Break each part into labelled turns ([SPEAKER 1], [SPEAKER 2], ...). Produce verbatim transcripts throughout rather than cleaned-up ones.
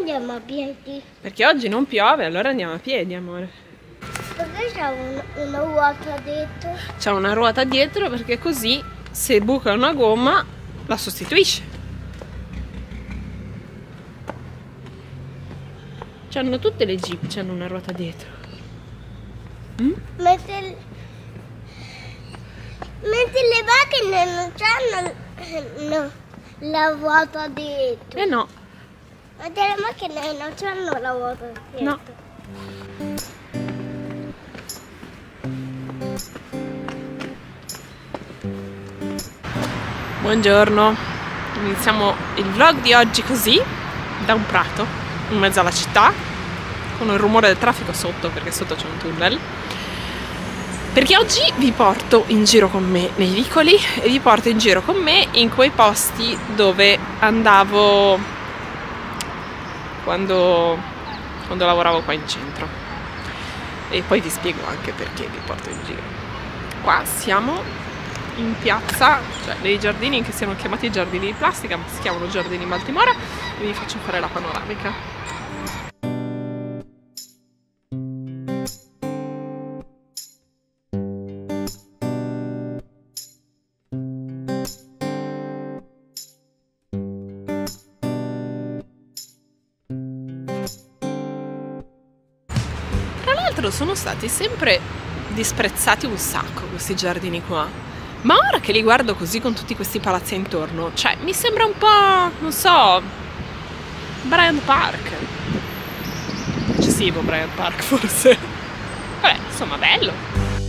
[SPEAKER 1] andiamo a piedi?
[SPEAKER 2] Perché oggi non piove, allora andiamo a piedi, amore.
[SPEAKER 1] Perché c'è un, una ruota dietro?
[SPEAKER 2] C'è una ruota dietro perché così se buca una gomma la sostituisce. C'hanno tutte le Jeep, c'hanno una ruota dietro. Mm?
[SPEAKER 1] Mentre, mentre le macchine non c'hanno no, la ruota dietro.
[SPEAKER 2] Eh no.
[SPEAKER 1] Mentre le macchine non c'hanno la ruota dietro.
[SPEAKER 2] No. Buongiorno, iniziamo il vlog di oggi così, da un prato, in mezzo alla città, con il rumore del traffico sotto, perché sotto c'è un tunnel. Perché oggi vi porto in giro con me nei vicoli e vi porto in giro con me in quei posti dove andavo quando, quando lavoravo qua in centro. E poi vi spiego anche perché vi porto in giro. Qua siamo in piazza, cioè dei giardini che siano chiamati giardini di plastica, ma si chiamano giardini Baltimora, e vi faccio fare la panoramica. Tra l'altro sono stati sempre disprezzati un sacco questi giardini qua. Ma ora che li guardo così con tutti questi palazzi intorno, cioè mi sembra un po', non so, Bryant Park. Eccessivo Bryant Park forse. Vabbè, insomma, bello.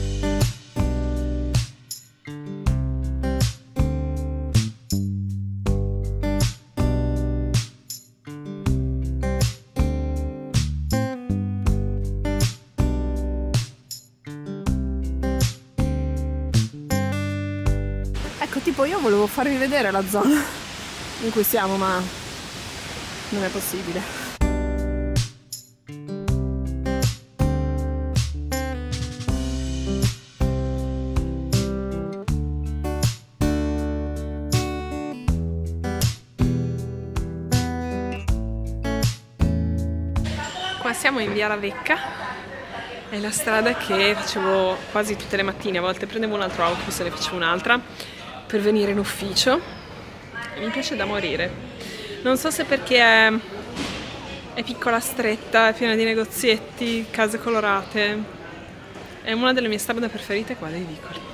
[SPEAKER 2] Ecco, tipo io volevo farvi vedere la zona in cui siamo, ma non è possibile. Qua siamo in Via La Vecca, è la strada che facevo quasi tutte le mattine, a volte prendevo un altro autobus e ne facevo un'altra per venire in ufficio. Mi piace da morire. Non so se perché è, è piccola, stretta, è piena di negozietti, case colorate. È una delle mie strade preferite qua dei vicoli.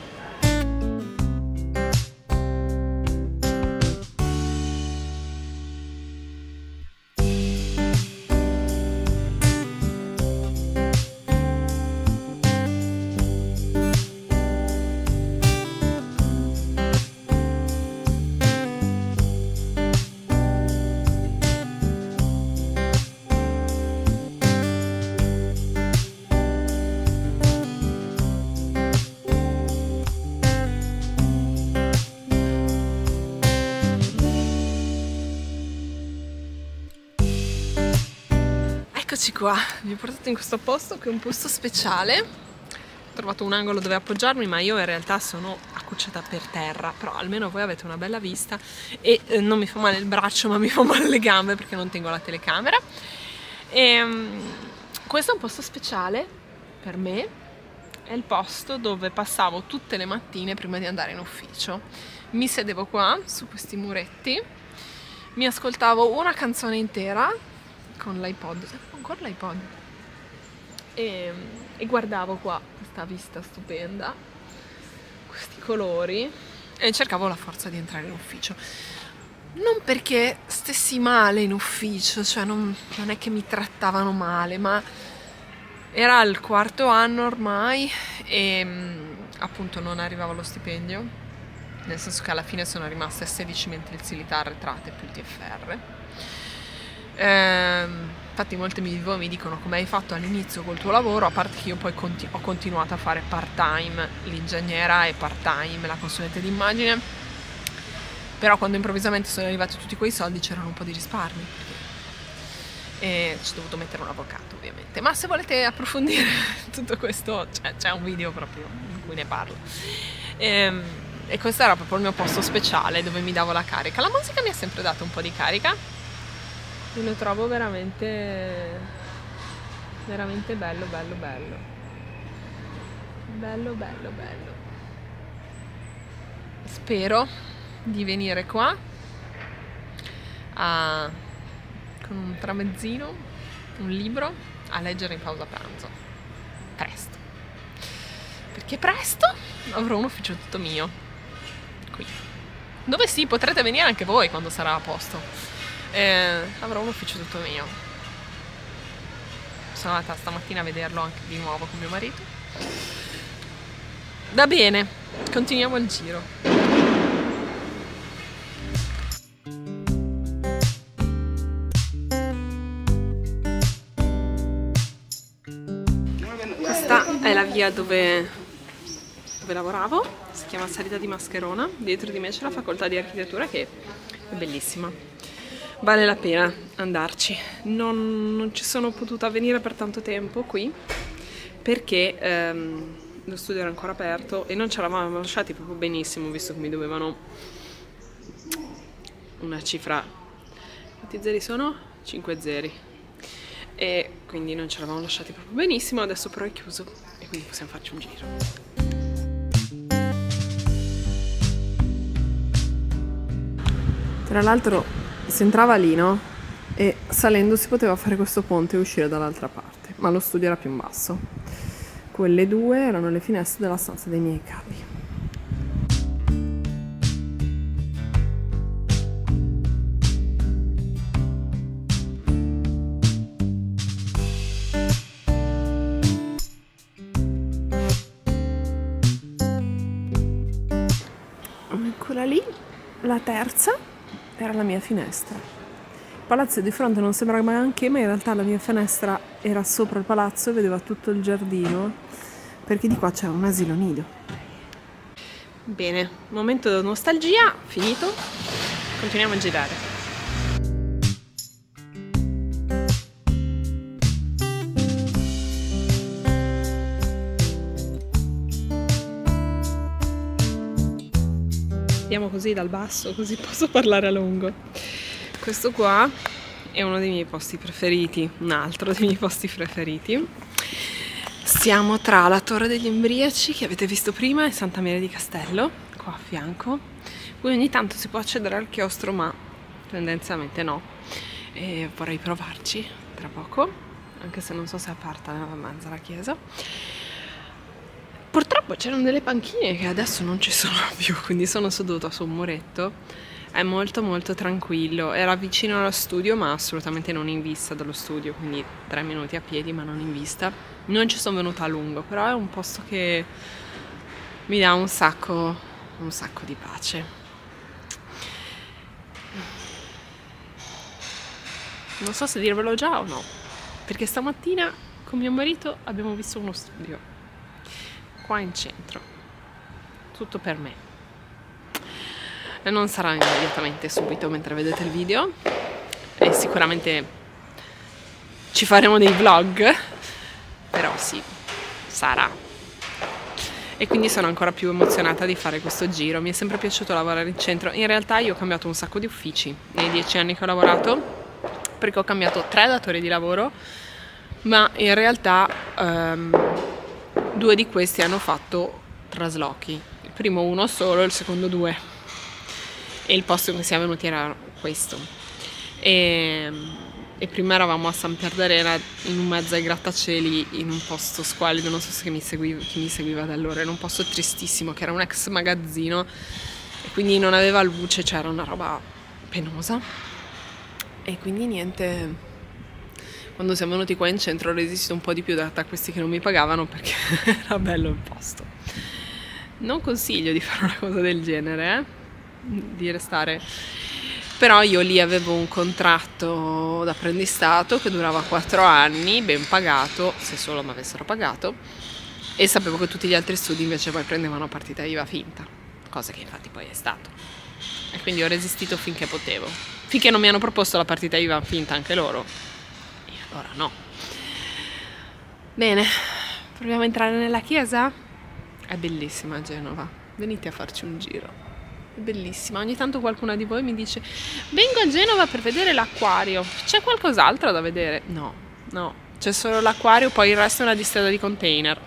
[SPEAKER 2] Eccoci qua, vi ho portato in questo posto che è un posto speciale. Ho trovato un angolo dove appoggiarmi, ma io in realtà sono accucciata per terra, però almeno voi avete una bella vista e eh, non mi fa male il braccio, ma mi fa male le gambe perché non tengo la telecamera. E, um, questo è un posto speciale per me, è il posto dove passavo tutte le mattine prima di andare in ufficio. Mi sedevo qua, su questi muretti, mi ascoltavo una canzone intera con l'iPod, ancora l'iPod, e, e guardavo qua questa vista stupenda, questi colori, e cercavo la forza di entrare in ufficio. Non perché stessi male in ufficio, cioè non, non è che mi trattavano male, ma era il quarto anno ormai e appunto non arrivavo allo stipendio, nel senso che alla fine sono rimaste sedici mensilità arretrate più il T F R. Ehm, infatti molte mi, mi dicono come hai fatto all'inizio col tuo lavoro, a parte che io poi conti ho continuato a fare part time l'ingegnera e part time la consulente d'immagine, però quando improvvisamente sono arrivati tutti quei soldi c'erano un po' di risparmi e ci ho dovuto mettere un avvocato ovviamente, ma se volete approfondire tutto questo c'è un video proprio in cui ne parlo. Ehm, e questo era proprio il mio posto speciale dove mi davo la carica. La musica mi ha sempre dato un po' di carica. e lo trovo veramente veramente bello bello bello bello bello bello. Spero di venire qua a, con un tramezzino, un libro a leggere in pausa pranzo presto, perché presto avrò un ufficio tutto mio qui, dove sì, potrete venire anche voi quando sarà a posto. Eh, avrò un ufficio tutto mio. Sono andata stamattina a vederlo anche di nuovo con mio marito. Va bene, continuiamo il giro. Questa è la via dove, dove lavoravo, si chiama Salita di Mascherona. Dietro di me c'è la facoltà di architettura, che è bellissima, vale la pena andarci. Non, non ci sono potuta venire per tanto tempo qui perché ehm, lo studio era ancora aperto e non ci eravamo lasciati proprio benissimo, visto che mi dovevano una cifra. Quanti zeri sono? cinque zeri. E quindi non ci eravamo lasciati proprio benissimo. Adesso però è chiuso e quindi possiamo farci un giro. Tra l'altro si entrava lì, no? E salendo si poteva fare questo ponte e uscire dall'altra parte, ma lo studio era più in basso. Quelle due erano le finestre della stanza dei miei capi. Quella lì, la terza, era la mia finestra. Il palazzo di fronte non sembra neanche, ma in realtà la mia finestra era sopra il palazzo e vedeva tutto il giardino, perché di qua c'è un asilo nido. Bene, momento di nostalgia, finito. Continuiamo a girare. Andiamo così dal basso, così posso parlare a lungo. Questo qua è uno dei miei posti preferiti, un altro dei miei posti preferiti. Siamo tra la Torre degli Embriaci, che avete visto prima, e Santa Maria di Castello, qua a fianco. Qui ogni tanto si può accedere al chiostro, ma tendenzialmente no. E vorrei provarci tra poco, anche se non so se è aperta nella mezza la chiesa. Purtroppo c'erano delle panchine che adesso non ci sono più, quindi sono seduta su un muretto. È molto molto tranquillo, era vicino allo studio ma assolutamente non in vista dallo studio, quindi tre minuti a piedi ma non in vista. Non ci sono venuta a lungo, però è un posto che mi dà un sacco, un sacco di pace. Non so se dirvelo già o no, perché stamattina con mio marito abbiamo visto uno studio qua in centro, tutto per me, e non sarà immediatamente subito mentre vedete il video, e sicuramente ci faremo dei vlog, però sì, sarà. E quindi sono ancora più emozionata di fare questo giro. Mi è sempre piaciuto lavorare in centro. In realtà io ho cambiato un sacco di uffici nei dieci anni che ho lavorato, perché ho cambiato tre datori di lavoro, ma in realtà um, due di questi hanno fatto traslochi, il primo uno solo, il secondo due, e il posto in cui siamo venuti era questo. E, e prima eravamo a San Pier d'Arena, in mezzo ai grattacieli, in un posto squallido, non so se chi mi seguiva, chi mi seguiva da allora, in un posto tristissimo che era un ex magazzino e quindi non aveva luce, c'era una roba penosa. E quindi niente, quando siamo venuti qua in centro ho resistito un po' di più da, da questi che non mi pagavano, perché era bello il posto. Non consiglio di fare una cosa del genere, eh? Di restare. Però io lì avevo un contratto d'apprendistato che durava quattro anni, ben pagato, se solo mi avessero pagato, e sapevo che tutti gli altri studi invece poi prendevano partita I V A finta, cosa che infatti poi è stato. E quindi ho resistito finché potevo, finché non mi hanno proposto la partita I V A finta anche loro. Ora no. Bene, proviamo a entrare nella chiesa? È bellissima Genova, venite a farci un giro. bellissima. Ogni tanto qualcuna di voi mi dice: vengo a Genova per vedere l'acquario, c'è qualcos'altro da vedere? No, no, c'è solo l'acquario, poi il resto è una distesa di container.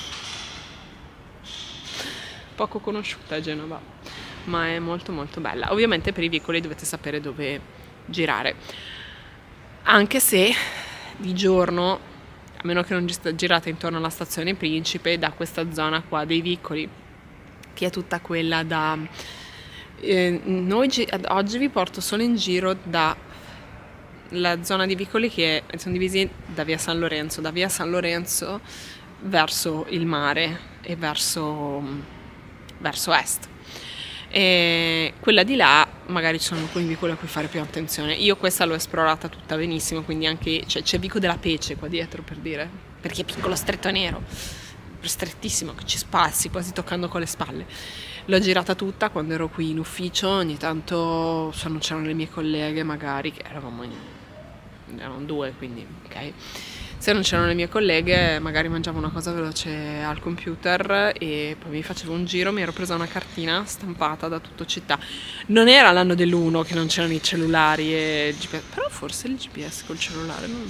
[SPEAKER 2] Poco conosciuta Genova, ma è molto molto bella. Ovviamente per i vicoli dovete sapere dove girare, anche se di giorno, a meno che non girate intorno alla stazione Principe, da questa zona qua dei vicoli, che è tutta quella da... Eh, noi oggi vi porto solo in giro da la zona di vicoli che sono divisi da via San Lorenzo, da via San Lorenzo verso il mare e verso, verso est. E quella di là magari ci sono alcuni vicoli a cui fare più attenzione. Io questa l'ho esplorata tutta benissimo, quindi anche c'è, c'è Vico della Pece qua dietro, per dire, perché è piccolo, stretto e nero, strettissimo, che ci spassi quasi toccando con le spalle. L'ho girata tutta quando ero qui in ufficio, ogni tanto se non c'erano le mie colleghe magari, che eravamo in, erano due, quindi ok, se non c'erano le mie colleghe magari mangiavo una cosa veloce al computer e poi mi facevo un giro, mi ero presa una cartina stampata da tutto città. Non era l'anno dell'uno che non c'erano i cellulari e il G P S, però forse il G P S col cellulare non,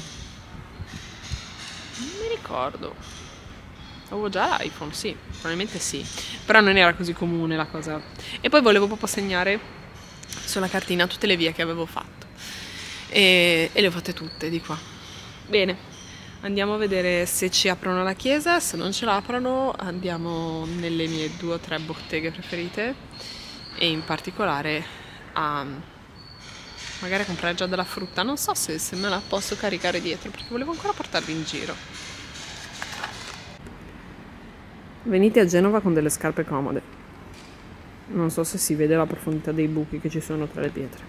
[SPEAKER 2] non mi ricordo. Avevo già l'iPhone, sì, probabilmente sì, però non era così comune la cosa. E poi volevo proprio segnare sulla cartina tutte le vie che avevo fatto e, e le ho fatte tutte di qua. Bene, andiamo a vedere se ci aprono la chiesa. Se non ce l'aprono andiamo nelle mie due o tre botteghe preferite e in particolare a magari a comprare già della frutta. Non so se, se me la posso caricare dietro perché volevo ancora portarvi in giro. Venite a Genova con delle scarpe comode. Non so se si vede la profondità dei buchi che ci sono tra le pietre.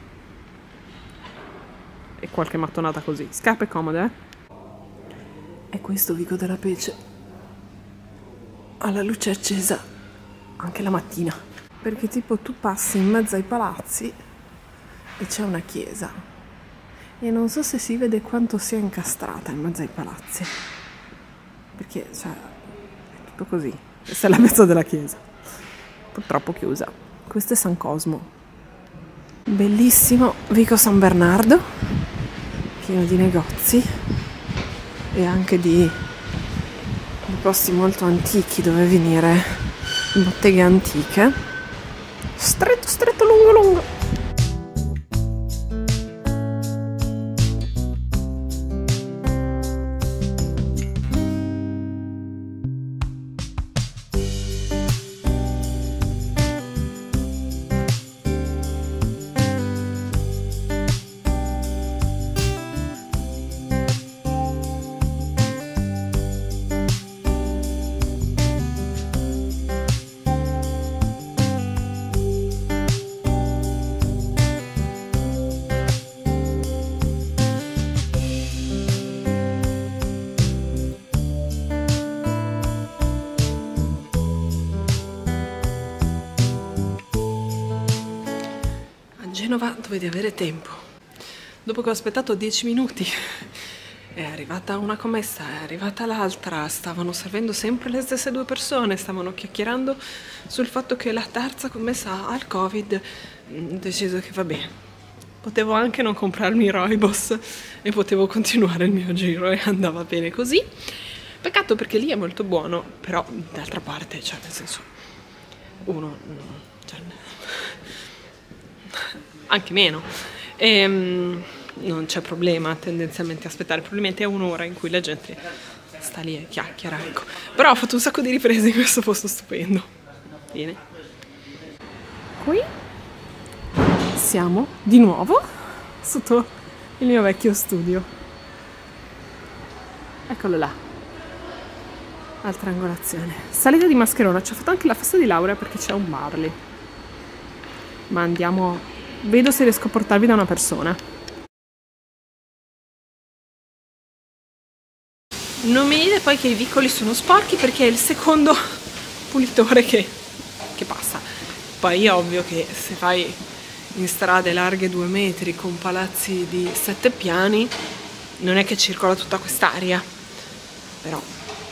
[SPEAKER 2] E qualche mattonata così. Scarpe comode, eh? E questo Vico della Pece ha la luce accesa anche la mattina. Perché tipo tu passi in mezzo ai palazzi e c'è una chiesa. E non so se si vede quanto sia incastrata in mezzo ai palazzi. Perché, cioè... così, questa è la mezza della chiesa, purtroppo chiusa. Questo è San Cosmo, bellissimo Vico San Bernardo, pieno di negozi e anche di, di posti molto antichi dove venire, botteghe antiche, stretto stretto lungo lungo. Genova dovete avere tempo. Dopo che ho aspettato dieci minuti è arrivata una commessa, è arrivata l'altra, stavano servendo sempre le stesse due persone, stavano chiacchierando sul fatto che la terza commessa ha il Covid. Ho deciso che va bene, potevo anche non comprarmi i Rooibos e potevo continuare il mio giro e andava bene così. Peccato perché lì è molto buono, però d'altra parte, cioè nel senso, uno... Cioè, anche meno, e, um, non c'è problema tendenzialmente aspettare, probabilmente è un'ora in cui la gente sta lì e chiacchiera, ecco. Però ho fatto un sacco di riprese in questo posto stupendo. Bene, qui siamo di nuovo sotto il mio vecchio studio, eccolo là, altra angolazione, salita di Mascherona. Ci ho fatto anche la festa di laurea perché c'è un bar lì, ma andiamo. Vedo se riesco a portarvi da una persona. Non mi dite poi che i vicoli sono sporchi perché è il secondo pulitore che, che passa. Poi è ovvio che se vai in strade larghe due metri con palazzi di sette piani non è che circola tutta quest'aria, però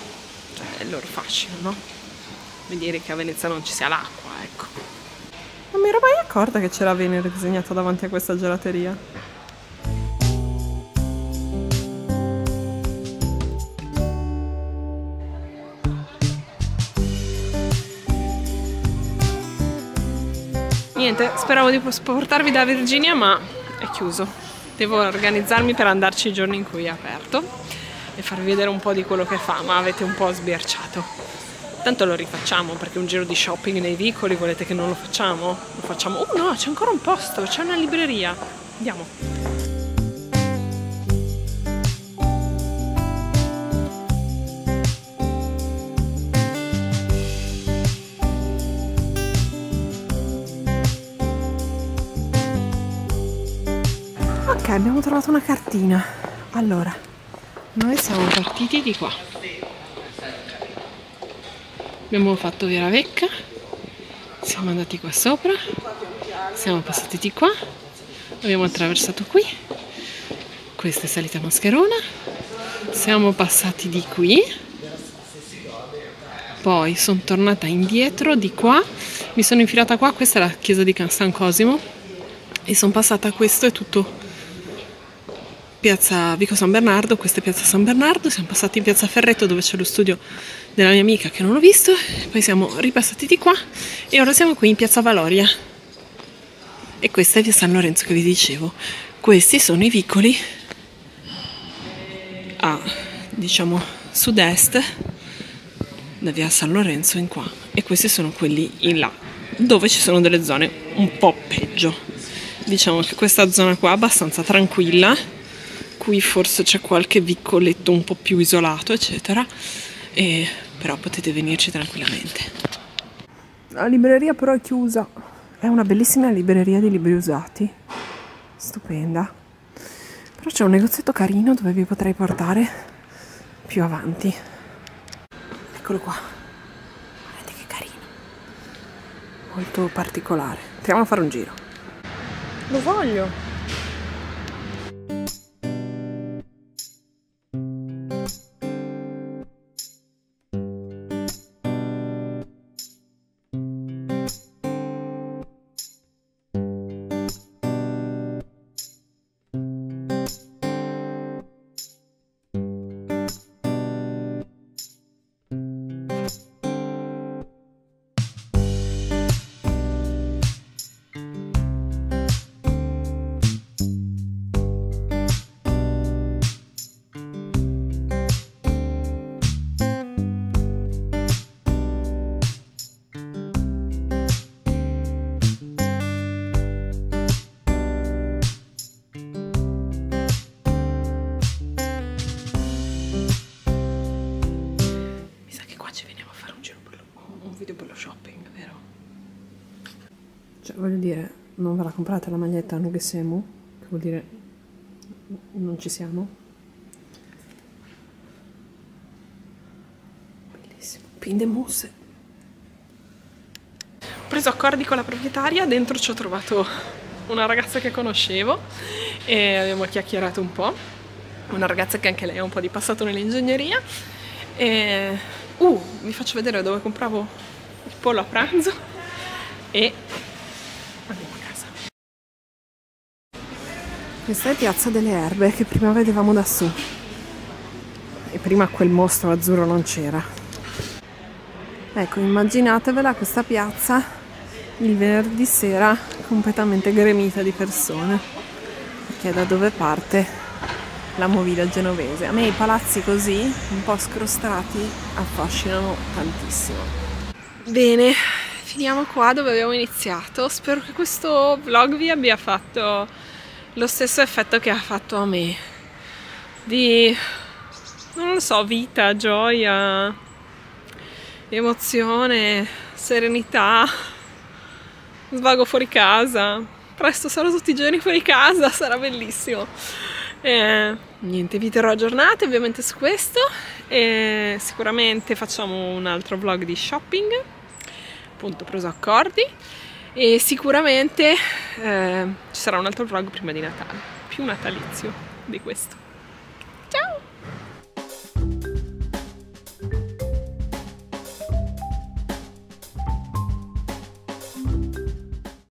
[SPEAKER 2] cioè, è il loro fascino, no? Vedere che a Venezia non ci sia l'acqua, ecco. Non mi ero mai accorta che c'era Venere disegnato davanti a questa gelateria. Niente, speravo di portarvi da Virginia, ma è chiuso. Devo organizzarmi per andarci i giorni in cui è aperto e farvi vedere un po' di quello che fa, ma avete un po' sbirciato. Tanto lo rifacciamo, perché un giro di shopping nei vicoli, volete che non lo facciamo? Lo facciamo. Oh no, c'è ancora un posto, c'è una libreria. Andiamo. Ok, abbiamo trovato una cartina. Allora, noi siamo partiti di qua. Abbiamo fatto Via Ravecca, siamo andati qua sopra, siamo passati di qua, abbiamo attraversato qui, questa è salita Mascherona, siamo passati di qui, poi sono tornata indietro di qua, mi sono infilata qua, questa è la chiesa di San Cosimo e sono passata a questo, è tutto piazza Vico San Bernardo, questa è piazza San Bernardo, siamo passati in piazza Ferretto dove c'è lo studio della mia amica che non ho visto, poi siamo ripassati di qua e ora siamo qui in piazza Valoria e questa è via San Lorenzo che vi dicevo. Questi sono i vicoli a, diciamo, sud-est da via San Lorenzo in qua e questi sono quelli in là dove ci sono delle zone un po' peggio. Diciamo che questa zona qua è abbastanza tranquilla, qui forse c'è qualche vicoletto un po' più isolato eccetera, e però potete venirci tranquillamente. La libreria però è chiusa, è una bellissima libreria di libri usati, stupenda, però c'è un negozietto carino dove vi potrei portare più avanti. Eccolo qua, guardate che carino, molto particolare. Andiamo a fare un giro. Lo voglio. Cioè, voglio dire, non ve la comprate la maglietta Non che siamo? Che vuol dire non ci siamo? Bellissimo. Pinde mousse. Ho preso accordi con la proprietaria, dentro ci ho trovato una ragazza che conoscevo e abbiamo chiacchierato un po'. Una ragazza che anche lei ha un po' di passato nell'ingegneria. E uh, vi faccio vedere dove compravo il pollo a pranzo e andiamo a casa. Questa è Piazza delle Erbe che prima vedevamo da su e prima quel mostro azzurro non c'era. Ecco, immaginatevela questa piazza il venerdì sera completamente gremita di persone, perché è da dove parte la movida genovese. A me i palazzi così, un po' scrostati, affascinano tantissimo. Bene, finiamo qua dove abbiamo iniziato. Spero che questo vlog vi abbia fatto lo stesso effetto che ha fatto a me, di, non lo so, vita, gioia, emozione, serenità, svago fuori casa. Presto sarò tutti i giorni fuori casa, sarà bellissimo. E niente, vi terrò aggiornati ovviamente su questo e sicuramente facciamo un altro vlog di shopping, appunto preso accordi, e sicuramente eh, ci sarà un altro vlog prima di Natale, più natalizio di questo.